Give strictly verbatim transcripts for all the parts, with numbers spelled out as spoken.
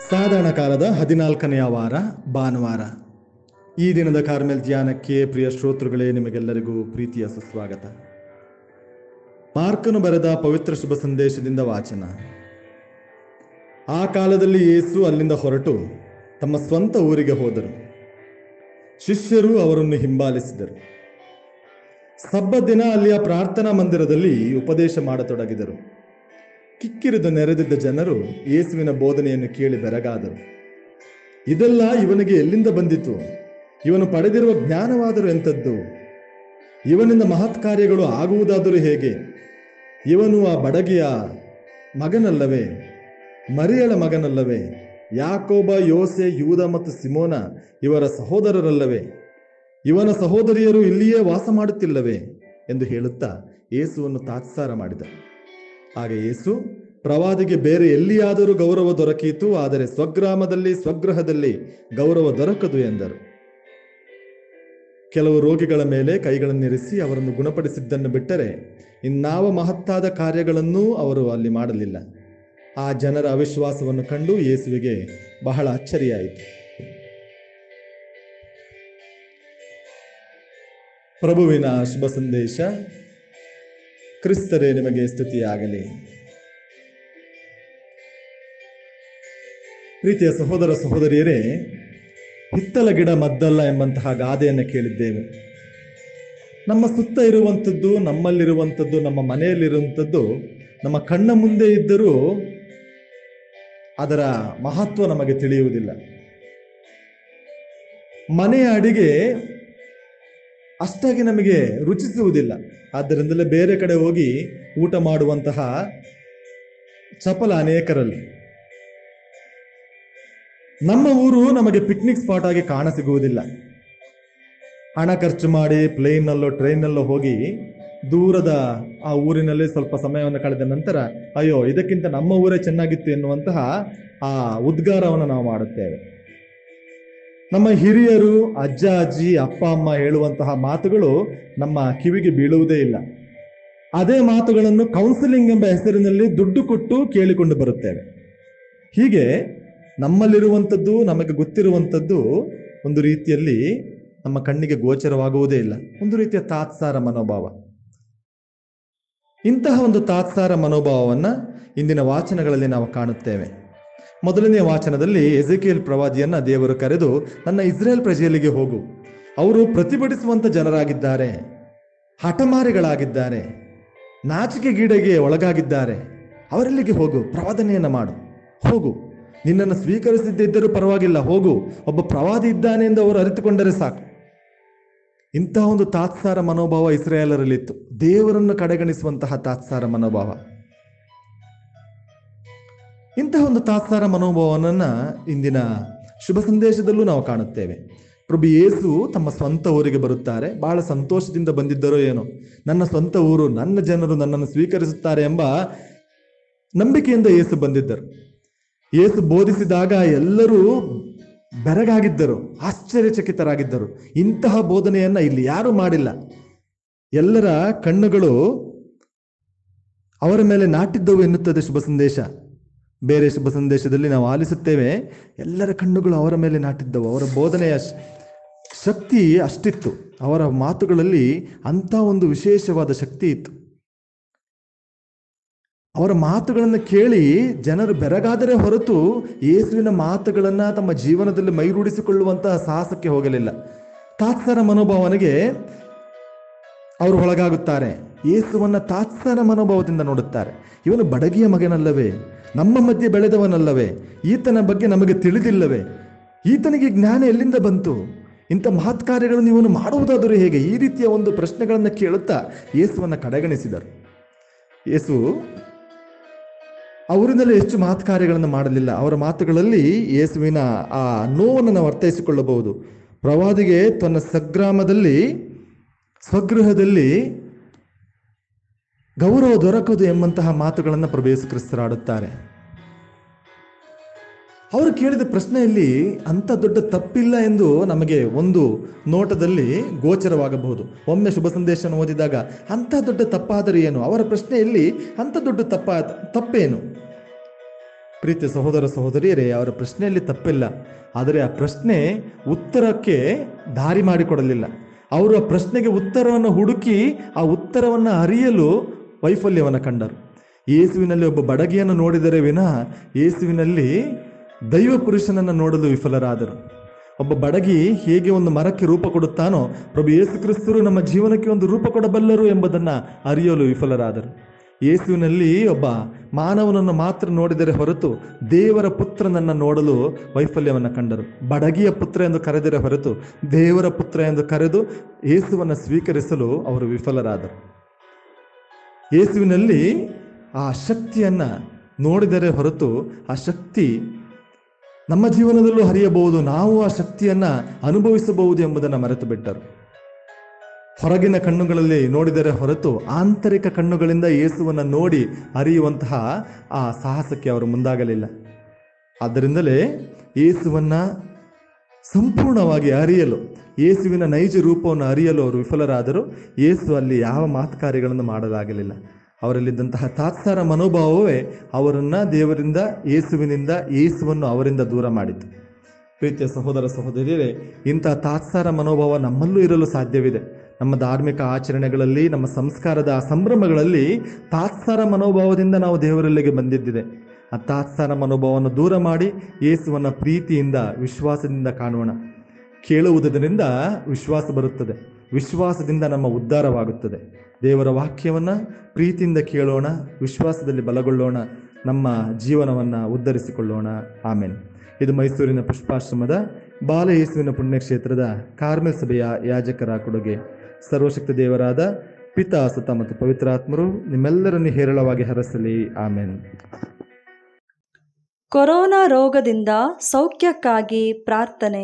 ಸಾಧಾರಣ ಕಾಲದ ಹದಿನಾಲ್ಕನೆಯ ವಾರ ಭಾನುವಾರ. ಈ ದಿನದ ಕಾರ್ಮೆಲ್ ಧ್ಯಾನಕ್ಕೆ ಪ್ರಿಯ ಶ್ರೋತೃಗಳೇ, ನಿಮಗೆಲ್ಲರಿಗೂ ಪ್ರೀತಿಯ ಸುಸ್ವಾಗತ. ಮಾರ್ಕನು ಬರೆದ ಪವಿತ್ರ ಶುಭ ಸಂದೇಶದಿಂದ ವಾಚನ. ಆ ಕಾಲದಲ್ಲಿ ಯೇಸು ಅಲ್ಲಿಂದ ಹೊರಟು ತಮ್ಮ ಸ್ವಂತ ಊರಿಗೆ ಹೋದರು. ಶಿಷ್ಯರು ಅವರನ್ನು ಹಿಂಬಾಲಿಸಿದರು. ಸಬ್ಬತ್ ದಿನ ಅಲ್ಲಿಯ ಪ್ರಾರ್ಥನಾ ಮಂದಿರದಲ್ಲಿ ಉಪದೇಶ ಮಾಡತೊಡಗಿದರು. ಕಿಕ್ಕಿರಿದು ನೆರೆದಿದ್ದ ಜನರು ಯೇಸುವಿನ ಬೋಧನೆಯನ್ನು ಕೇಳಿ ಬೆರಗಾದರು. ಇದೆಲ್ಲ ಇವನಿಗೆ ಎಲ್ಲಿಂದ ಬಂದಿತು? ಇವನು ಪಡೆದಿರುವ ಜ್ಞಾನವಾದರೂ ಎಂಥದ್ದು? ಇವನಿಂದ ಮಹತ್ ಕಾರ್ಯಗಳು ಆಗುವುದಾದರೂ ಹೇಗೆ? ಇವನು ಆ ಬಡಗಿಯ ಮಗನಲ್ಲವೇ? ಮರಿಯಳ ಮಗನಲ್ಲವೇ? ಯಾಕೋಬ, ಯೋಸೆ, ಯೂದ ಮತ್ತು ಸಿಮೋನ ಇವರ ಸಹೋದರರಲ್ಲವೇ? ಇವನ ಸಹೋದರಿಯರು ಇಲ್ಲಿಯೇ ವಾಸ ಮಾಡುತ್ತಿಲ್ಲವೇ ಎಂದು ಹೇಳುತ್ತಾ ಯೇಸುವನ್ನು ತಾತ್ಸಾರ ಮಾಡಿದ. ಆಗ ಯೇಸು, ಪ್ರವಾದಿಗೆ ಬೇರೆ ಎಲ್ಲಿಯಾದರೂ ಗೌರವ ದೊರಕೀತು, ಆದರೆ ಸ್ವಗ್ರಾಮದಲ್ಲಿ ಸ್ವಗೃಹದಲ್ಲಿ ಗೌರವ ದೊರಕದು ಎಂದರು. ಕೆಲವು ರೋಗಿಗಳ ಮೇಲೆ ಕೈಗಳನ್ನಿರಿಸಿ ಅವರನ್ನು ಗುಣಪಡಿಸಿದ್ದನ್ನು ಬಿಟ್ಟರೆ ಇನ್ನಾವ ಮಹತ್ತಾದ ಕಾರ್ಯಗಳನ್ನೂ ಅವರು ಅಲ್ಲಿ ಮಾಡಲಿಲ್ಲ. ಆ ಜನರ ಅವಿಶ್ವಾಸವನ್ನು ಕಂಡು ಯೇಸುವಿಗೆ ಬಹಳ ಅಚ್ಚರಿಯಾಯಿತು. ಪ್ರಭುವಿನ ಶುಭ ಸಂದೇಶ. ಕ್ರಿಸ್ತರೇ ನಿಮಗೆ ಸ್ತುತಿಯಾಗಲಿ. ಪ್ರೀತಿಯ ಸಹೋದರ ಸಹೋದರಿಯರೇ, ಹಿತ್ತಲ ಗಿಡ ಮದ್ದಲ್ಲ ಎಂಬಂತಹ ಗಾದೆಯನ್ನು ಕೇಳಿದ್ದೇವೆ. ನಮ್ಮ ಸುತ್ತ ಇರುವಂಥದ್ದು, ನಮ್ಮಲ್ಲಿರುವಂಥದ್ದು, ನಮ್ಮ ಮನೆಯಲ್ಲಿರುವಂಥದ್ದು ನಮ್ಮ ಕಣ್ಣ ಮುಂದೆ ಇದ್ದರೂ ಅದರ ಮಹತ್ವ ನಮಗೆ ತಿಳಿಯುವುದಿಲ್ಲ. ಮನೆಯ ಅಡಿಗೆ ಅಷ್ಟಾಗಿ ನಮಗೆ ರುಚಿಸುವುದಿಲ್ಲ. ಆದ್ದರಿಂದಲೇ ಬೇರೆ ಕಡೆ ಹೋಗಿ ಊಟ ಮಾಡುವಂತಹ ಚಪಲ ಅನೇಕರಲ್ಲಿ. ನಮ್ಮ ಊರು ನಮಗೆ ಪಿಕ್ನಿಕ್ ಸ್ಪಾಟ್ ಆಗಿ ಕಾಣಸಿಗುವುದಿಲ್ಲ. ಹಣ ಖರ್ಚು ಮಾಡಿ ಪ್ಲೇನ್ನಲ್ಲೋ ಟ್ರೈನ್ನಲ್ಲೋ ಹೋಗಿ ದೂರದ ಆ ಊರಿನಲ್ಲಿ ಸ್ವಲ್ಪ ಸಮಯವನ್ನು ಕಳೆದ ನಂತರ ಅಯ್ಯೋ ಇದಕ್ಕಿಂತ ನಮ್ಮ ಊರೇ ಚೆನ್ನಾಗಿತ್ತು ಎನ್ನುವಂತಹ ಆ ಉದ್ಗಾರವನ್ನು ನಾವು ಮಾಡುತ್ತೇವೆ. ನಮ್ಮ ಹಿರಿಯರು, ಅಜ್ಜ ಅಜ್ಜಿ, ಅಪ್ಪ ಅಮ್ಮ ಹೇಳುವಂತಹ ಮಾತುಗಳು ನಮ್ಮ ಕಿವಿಗೆ ಬೀಳುವುದೇ ಇಲ್ಲ. ಅದೇ ಮಾತುಗಳನ್ನು ಕೌನ್ಸಿಲಿಂಗ್ ಎಂಬ ಹೆಸರಿನಲ್ಲಿ ದುಡ್ಡು ಕೊಟ್ಟು ಕೇಳಿಕೊಂಡು ಬರುತ್ತೇವೆ. ಹೀಗೆ ನಮ್ಮಲ್ಲಿರುವಂಥದ್ದು, ನಮಗೆ ಗೊತ್ತಿರುವಂಥದ್ದು ಒಂದು ರೀತಿಯಲ್ಲಿ ನಮ್ಮ ಕಣ್ಣಿಗೆ ಗೋಚರವಾಗುವುದೇ ಇಲ್ಲ. ಒಂದು ರೀತಿಯ ತಾತ್ಸಾರ ಮನೋಭಾವ. ಇಂತಹ ಒಂದು ತಾತ್ಸಾರ ಮನೋಭಾವವನ್ನು ಇಂದಿನ ವಾಚನಗಳಲ್ಲಿ ನಾವು ಕಾಣುತ್ತೇವೆ. ಮೊದಲನೆಯ ವಾಚನದಲ್ಲಿ ಎಜೆಕಿಯೇಲ್ ಪ್ರವಾದಿಯನ್ನ ದೇವರು ಕರೆದು, ನನ್ನ ಇಸ್ರೇಲ್ ಪ್ರಜೆಯಲ್ಲಿಗೆ ಹೋಗು, ಅವರು ಪ್ರತಿಭಟಿಸುವಂತ ಜನರಾಗಿದ್ದಾರೆ, ಹಠಮಾರಿಗಳಾಗಿದ್ದಾರೆ, ನಾಚಿಕೆಗೀಡೆಗೆ ಒಳಗಾಗಿದ್ದಾರೆ, ಅವರಲ್ಲಿಗೆ ಹೋಗು, ಪ್ರವಾದನೆಯನ್ನ ಮಾಡು, ಹೋಗು, ನಿನ್ನನ್ನು ಸ್ವೀಕರಿಸದಿದ್ದರೂ ಪರವಾಗಿಲ್ಲ, ಹೋಗು, ಒಬ್ಬ ಪ್ರವಾದಿ ಇದ್ದಾನೆ ಎಂದು ಅವರು ಅರಿತುಕೊಂಡರೆ ಸಾಕು. ಇಂತಹ ಒಂದು ತಾತ್ಸಾರ ಮನೋಭಾವ ಇಸ್ರಾಯೇಲರಲ್ಲಿತ್ತು. ದೇವರನ್ನು ಕಡೆಗಣಿಸುವಂತಹ ತಾತ್ಸಾರ ಮನೋಭಾವ. ಇಂತಹ ಒಂದು ತಾತ್ಸಾರ ಮನೋಭಾವನನ್ನ ಇಂದಿನ ಶುಭ ಸಂದೇಶದಲ್ಲೂ ನಾವು ಕಾಣುತ್ತೇವೆ. ಪ್ರಭು ಯೇಸು ತಮ್ಮ ಸ್ವಂತ ಊರಿಗೆ ಬರುತ್ತಾರೆ. ಬಹಳ ಸಂತೋಷದಿಂದ ಬಂದಿದ್ದರೋ ಏನೋ, ನನ್ನ ಸ್ವಂತ ಊರು, ನನ್ನ ಜನರು ನನ್ನನ್ನು ಸ್ವೀಕರಿಸುತ್ತಾರೆ ಎಂಬ ನಂಬಿಕೆಯಿಂದ ಯೇಸು ಬಂದಿದ್ದರು. ಯೇಸು ಬೋಧಿಸಿದಾಗ ಎಲ್ಲರೂ ಬೆರಗಾಗಿದ್ದರು, ಆಶ್ಚರ್ಯಚಕಿತರಾಗಿದ್ದರು. ಇಂತಹ ಬೋಧನೆಯನ್ನ ಇಲ್ಲಿ ಯಾರೂ ಮಾಡಿಲ್ಲ. ಎಲ್ಲರ ಕಣ್ಣುಗಳು ಅವರ ಮೇಲೆ ನಾಟಿದ್ದವು ಎನ್ನುತ್ತದೆ ಶುಭ ಸಂದೇಶ. ಬೇರೆ ಶುಭ ಸಂದೇಶದಲ್ಲಿ ನಾವು ಆಲಿಸುತ್ತೇವೆ, ಎಲ್ಲರ ಕಣ್ಣುಗಳು ಅವರ ಮೇಲೆ ನಾಟಿದ್ದವು. ಅವರ ಬೋಧನೆಯ ಶಕ್ತಿ ಅಷ್ಟಿತ್ತು. ಅವರ ಮಾತುಗಳಲ್ಲಿ ಅಂಥ ಒಂದು ವಿಶೇಷವಾದ ಶಕ್ತಿ ಇತ್ತು. ಅವರ ಮಾತುಗಳನ್ನು ಕೇಳಿ ಜನರು ಬೆರಗಾದರೆ ಹೊರತು ಯೇಸುವಿನ ಮಾತುಗಳನ್ನ ತಮ್ಮ ಜೀವನದಲ್ಲಿ ಮೈರೂಡಿಸಿಕೊಳ್ಳುವಂತಹ ಸಾಹಸಕ್ಕೆ ಹೋಗಲಿಲ್ಲ. ತಾತ್ಸಾರ ಮನೋಭಾವನೆಗೆ ಅವರು ಒಳಗಾಗುತ್ತಾರೆ. ಯೇಸುವನ್ನ ತಾತ್ಸಾರ ಮನೋಭಾವದಿಂದ ನೋಡುತ್ತಾರೆ. ಇವನು ಬಡಗಿಯ ಮಗನಲ್ಲವೇ? ನಮ್ಮ ಮಧ್ಯೆ ಬೆಳೆದವನಲ್ಲವೇ? ಈತನ ಬಗ್ಗೆ ನಮಗೆ ತಿಳಿದಿಲ್ಲವೇ? ಈತನಿಗೆ ಜ್ಞಾನ ಎಲ್ಲಿಂದ ಬಂತು? ಇಂಥ ಮಹತ್ ಕಾರ್ಯಗಳನ್ನು ಇವನು ಮಾಡುವುದಾದರೂ ಹೇಗೆ? ಈ ರೀತಿಯ ಒಂದು ಪ್ರಶ್ನೆಗಳನ್ನು ಕೇಳುತ್ತಾ ಯೇಸುವನ್ನ ಕಡೆಗಣಿಸಿದರು. ಯೇಸು ಅವರಿಂದಲೇ ಹೆಚ್ಚು ಮಹತ್ ಕಾರ್ಯಗಳನ್ನು ಮಾಡಲಿಲ್ಲ. ಅವರ ಮಾತುಗಳಲ್ಲಿ ಯೇಸುವಿನ ಆ ನೋವನ್ನು ನಾವು ಅರ್ಥೈಸಿಕೊಳ್ಳಬಹುದು. ಪ್ರವಾದಿಗೆ ತನ್ನ ಸ್ವಗ್ರಾಮದಲ್ಲಿ ಸ್ವಗೃಹದಲ್ಲಿ ಗೌರವ ದೊರಕದು ಎಂಬಂತಹ ಮಾತುಗಳನ್ನು ಪ್ರಭು ಯೇಸು ಕ್ರಿಸ್ತರಾಡುತ್ತಾರೆ. ಅವರು ಕೇಳಿದ ಪ್ರಶ್ನೆಯಲ್ಲಿ ಅಂಥ ದೊಡ್ಡ ತಪ್ಪಿಲ್ಲ ಎಂದು ನಮಗೆ ಒಂದು ನೋಟದಲ್ಲಿ ಗೋಚರವಾಗಬಹುದು. ಒಮ್ಮೆ ಶುಭ ಸಂದೇಶವನ್ನು ಓದಿದಾಗ ಅಂಥ ದೊಡ್ಡ ತಪ್ಪಾದರೆ ಏನು? ಅವರ ಪ್ರಶ್ನೆಯಲ್ಲಿ ಅಂಥ ದೊಡ್ಡ ತಪ್ಪ ತಪ್ಪೇನು? ಪ್ರೀತಿಯ ಸಹೋದರ ಸಹೋದರಿಯರೇ, ಅವರ ಪ್ರಶ್ನೆಯಲ್ಲಿ ತಪ್ಪಿಲ್ಲ. ಆದರೆ ಆ ಪ್ರಶ್ನೆ ಉತ್ತರಕ್ಕೆ ದಾರಿ ಮಾಡಿಕೊಡಲಿಲ್ಲ. ಅವರು ಆ ಪ್ರಶ್ನೆಗೆ ಉತ್ತರವನ್ನು ಹುಡುಕಿ ಆ ಉತ್ತರವನ್ನು ಅರಿಯಲು ವೈಫಲ್ಯವನ್ನು ಕಂಡರು. ಯೇಸುವಿನಲ್ಲಿ ಒಬ್ಬ ಬಡಗಿಯನ್ನು ನೋಡಿದರೆ ವಿನಃ ಯೇಸುವಿನಲ್ಲಿ ದೈವ ಪುರುಷನನ್ನು ನೋಡಲು ವಿಫಲರಾದರು. ಒಬ್ಬ ಬಡಗಿ ಹೇಗೆ ಒಂದು ಮರಕ್ಕೆ ರೂಪ ಕೊಡುತ್ತಾನೋ, ಪ್ರಭು ಯೇಸು ಕ್ರಿಸ್ತರು ನಮ್ಮ ಜೀವನಕ್ಕೆ ಒಂದು ರೂಪ ಕೊಡಬಲ್ಲರು ಎಂಬುದನ್ನು ಅರಿಯಲು ವಿಫಲರಾದರು. ಯೇಸುವಿನಲ್ಲಿ ಒಬ್ಬ ಮಾನವನನ್ನು ಮಾತ್ರ ನೋಡಿದರೆ ಹೊರತು ದೇವರ ಪುತ್ರನನ್ನು ನೋಡಲು ವೈಫಲ್ಯವನ್ನು ಕಂಡರು. ಬಡಗಿಯ ಪುತ್ರ ಎಂದು ಕರೆದರೆ ಹೊರತು ದೇವರ ಪುತ್ರ ಎಂದು ಕರೆದು ಯೇಸುವನ್ನು ಸ್ವೀಕರಿಸಲು ಅವರು ವಿಫಲರಾದರು. ಯೇಸುವಿನಲ್ಲಿ ಆ ಶಕ್ತಿಯನ್ನು ನೋಡಿದರೆ ಹೊರತು ಆ ಶಕ್ತಿ ನಮ್ಮ ಜೀವನದಲ್ಲೂ ಹರಿಯಬಹುದು, ನಾವು ಆ ಶಕ್ತಿಯನ್ನು ಅನುಭವಿಸಬಹುದು ಎಂಬುದನ್ನು ಮರೆತು ಬಿಟ್ಟರು. ಹೊರಗಿನ ಕಣ್ಣುಗಳಲ್ಲಿ ನೋಡಿದರೆ ಹೊರತು ಆಂತರಿಕ ಕಣ್ಣುಗಳಿಂದ ಯೇಸುವನ್ನು ನೋಡಿ ಅರಿಯುವಂತಹ ಆ ಸಾಹಸಕ್ಕೆ ಅವರು ಮುಂದಾಗಲಿಲ್ಲ. ಆದ್ದರಿಂದಲೇ ಯೇಸುವನ್ನು ಸಂಪೂರ್ಣವಾಗಿ ಅರಿಯಲು, ಯೇಸುವಿನ ನೈಜ ರೂಪವನ್ನು ಅರಿಯಲು ಅವರು ವಿಫಲರಾದರು. ಯೇಸು ಅಲ್ಲಿ ಯಾವ ಮಾತುಕಾರ್ಯಗಳನ್ನು ಮಾಡಲಾಗಲಿಲ್ಲ. ಅವರಲ್ಲಿದ್ದಂತಹ ತಾತ್ಸಾರ ಮನೋಭಾವವೇ ಅವರನ್ನು ದೇವರಿಂದ, ಯೇಸುವಿನಿಂದ, ಯೇಸುವನ್ನು ಅವರಿಂದ ದೂರ ಮಾಡಿತು. ಪ್ರೀತಿಯ ಸಹೋದರ ಸಹೋದರಿಯರೇ, ಇಂತಹ ತಾತ್ಸಾರ ಮನೋಭಾವ ನಮ್ಮಲ್ಲೂ ಇರಲು ಸಾಧ್ಯವಿದೆ. ನಮ್ಮ ಧಾರ್ಮಿಕ ಆಚರಣೆಗಳಲ್ಲಿ, ನಮ್ಮ ಸಂಸ್ಕಾರದ ಸಂಭ್ರಮಗಳಲ್ಲಿ ತಾತ್ಸಾರ ಮನೋಭಾವದಿಂದ ನಾವು ದೇವರಲ್ಲಿಗೆ ಬಂದಿದ್ದಿದೆ. ಆ ತಾತ್ಸಾರ ಮನೋಭಾವವನ್ನು ದೂರ ಮಾಡಿ ಯೇಸುವನ್ನು ಪ್ರೀತಿಯಿಂದ, ವಿಶ್ವಾಸದಿಂದ ಕಾಣೋಣ. ಕೇಳುವುದರಿಂದ ವಿಶ್ವಾಸ ಬರುತ್ತದೆ, ವಿಶ್ವಾಸದಿಂದ ನಮ್ಮ ಉದ್ಧಾರವಾಗುತ್ತದೆ. ದೇವರ ವಾಕ್ಯವನ್ನು ಪ್ರೀತಿಯಿಂದ ಕೇಳೋಣ, ವಿಶ್ವಾಸದಲ್ಲಿ ಬಲಗೊಳ್ಳೋಣ, ನಮ್ಮ ಜೀವನವನ್ನು ಉದ್ಧರಿಸಿಕೊಳ್ಳೋಣ. ಆಮೇಲೆ ಇದು ಮೈಸೂರಿನ ಪುಷ್ಪಾಶ್ರಮದ ಬಾಲ ಯೇಸುವಿನ ಪುಣ್ಯಕ್ಷೇತ್ರದ ಕಾರ್ಮೆಲ್ ಸಭೆಯ ಯಾಜಕರ ಕೊಡುಗೆ. ಸರ್ವಶಕ್ತ ದೇವರಾದ ಪಿತಾ, ಸುತ ಮತ್ತು ಪವಿತ್ರಾತ್ಮರು ನಿಮ್ಮೆಲ್ಲರನ್ನು ಹೇರಳವಾಗಿ ಹರಸಲಿ. ಆಮೇನ್. ಕೊರೋನಾ ರೋಗದಿಂದ ಸೌಖ್ಯಕ್ಕಾಗಿ ಪ್ರಾರ್ಥನೆ.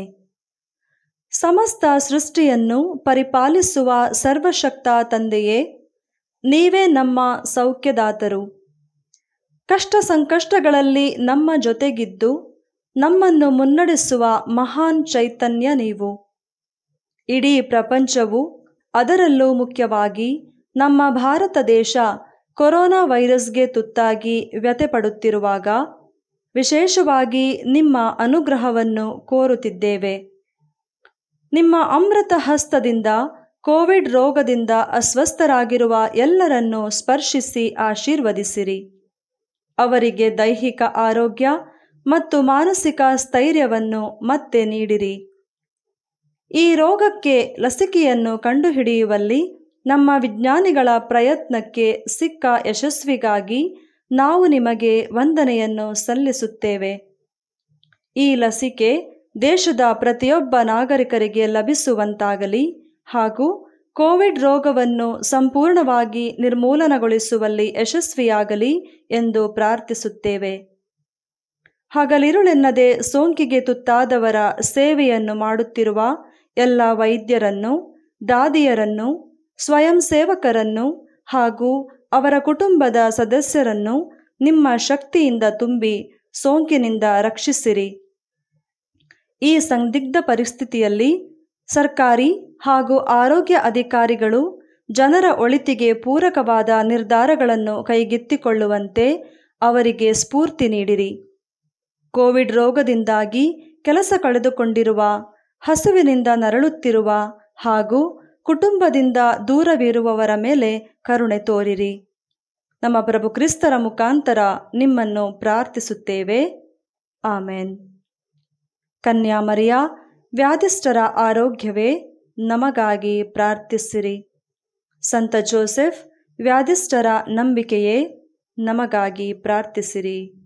ಸಮಸ್ತ ಸೃಷ್ಟಿಯನ್ನು ಪರಿಪಾಲಿಸುವ ಸರ್ವಶಕ್ತ ತಂದೆಯೇ, ನೀವೇ ನಮ್ಮ ಸೌಖ್ಯದಾತರು. ಕಷ್ಟ ಸಂಕಷ್ಟಗಳಲ್ಲಿ ನಮ್ಮ ಜೊತೆಗಿದ್ದು ನಮ್ಮನ್ನು ಮುನ್ನಡೆಸುವ ಮಹಾನ್ ಚೈತನ್ಯ ನೀವು. ಇಡೀ ಪ್ರಪಂಚವು, ಅದರಲ್ಲೂ ಮುಖ್ಯವಾಗಿ ನಮ್ಮ ಭಾರತ ದೇಶ ಕೊರೋನಾ ವೈರಸ್ಗೆ ತುತ್ತಾಗಿ ವ್ಯಥೆಪಡುತ್ತಿರುವಾಗ ವಿಶೇಷವಾಗಿ ನಿಮ್ಮ ಅನುಗ್ರಹವನ್ನು ಕೋರುತ್ತಿದ್ದೇವೆ. ನಿಮ್ಮ ಅಮೃತ ಹಸ್ತದಿಂದ ಕೋವಿಡ್ ರೋಗದಿಂದ ಅಸ್ವಸ್ಥರಾಗಿರುವ ಎಲ್ಲರನ್ನೂ ಸ್ಪರ್ಶಿಸಿ ಆಶೀರ್ವದಿಸಿರಿ. ಅವರಿಗೆ ದೈಹಿಕ ಆರೋಗ್ಯ ಮತ್ತು ಮಾನಸಿಕ ಸ್ಥೈರ್ಯವನ್ನು ಮತ್ತೆ ನೀಡಿರಿ. ಈ ರೋಗಕ್ಕೆ ಲಸಿಕೆಯನ್ನು ಕಂಡುಹಿಡಿಯುವಲ್ಲಿ ನಮ್ಮ ವಿಜ್ಞಾನಿಗಳ ಪ್ರಯತ್ನಕ್ಕೆ ಸಿಕ್ಕ ಯಶಸ್ವಿಗಾಗಿ ನಾವು ನಿಮಗೆ ವಂದನೆಯನ್ನು ಸಲ್ಲಿಸುತ್ತೇವೆ. ಈ ಲಸಿಕೆ ದೇಶದ ಪ್ರತಿಯೊಬ್ಬ ನಾಗರಿಕರಿಗೆ ಲಭಿಸುವಂತಾಗಲಿ ಹಾಗೂ ಕೋವಿಡ್ ರೋಗವನ್ನು ಸಂಪೂರ್ಣವಾಗಿ ನಿರ್ಮೂಲನಗೊಳಿಸುವಲ್ಲಿ ಯಶಸ್ವಿಯಾಗಲಿ ಎಂದು ಪ್ರಾರ್ಥಿಸುತ್ತೇವೆ. ಹಗಲಿರುಳೆನ್ನದೆ ಸೋಂಕಿಗೆ ತುತ್ತಾದವರ ಸೇವೆಯನ್ನು ಮಾಡುತ್ತಿರುವ ಎಲ್ಲ ವೈದ್ಯರನ್ನು, ದಾದಿಯರನ್ನು, ಸ್ವಯಂ ಸೇವಕರನ್ನು ಹಾಗೂ ಅವರ ಕುಟುಂಬದ ಸದಸ್ಯರನ್ನು ನಿಮ್ಮ ಶಕ್ತಿಯಿಂದ ತುಂಬಿ ಸೋಂಕಿನಿಂದ ರಕ್ಷಿಸಿರಿ. ಈ ಸಂದಿಗ್ಧ ಪರಿಸ್ಥಿತಿಯಲ್ಲಿ ಸರ್ಕಾರಿ ಹಾಗೂ ಆರೋಗ್ಯ ಅಧಿಕಾರಿಗಳು ಜನರ ಒಳಿತಿಗೆ ಪೂರಕವಾದ ನಿರ್ಧಾರಗಳನ್ನು ಕೈಗೆತ್ತಿಕೊಳ್ಳುವಂತೆ ಅವರಿಗೆ ಸ್ಫೂರ್ತಿ ನೀಡಿರಿ. ಕೋವಿಡ್ ರೋಗದಿಂದಾಗಿ ಕೆಲಸ ಕಳೆದುಕೊಂಡಿರುವ, ಹಸುವಿನಿಂದ ನರಳುತ್ತಿರುವ ಹಾಗೂ ಕುಟುಂಬದಿಂದ ದೂರವಿರುವವರ ಮೇಲೆ ಕರುಣೆ ತೋರಿರಿ. ನಮ್ಮ ಪ್ರಭು ಕ್ರಿಸ್ತರ ಮುಖಾಂತರ ನಿಮ್ಮನ್ನು ಪ್ರಾರ್ಥಿಸುತ್ತೇವೆ. ಆಮೇನ್. ಕನ್ಯಾಮರಿಯ ವ್ಯಾಧಿಷ್ಠರ ಆರೋಗ್ಯವೇ, ನಮಗಾಗಿ ಪ್ರಾರ್ಥಿಸಿರಿ. ಸಂತ ಜೋಸೆಫ್ ವ್ಯಾಧಿಷ್ಠರ ನಂಬಿಕೆಯೇ, ನಮಗಾಗಿ ಪ್ರಾರ್ಥಿಸಿರಿ.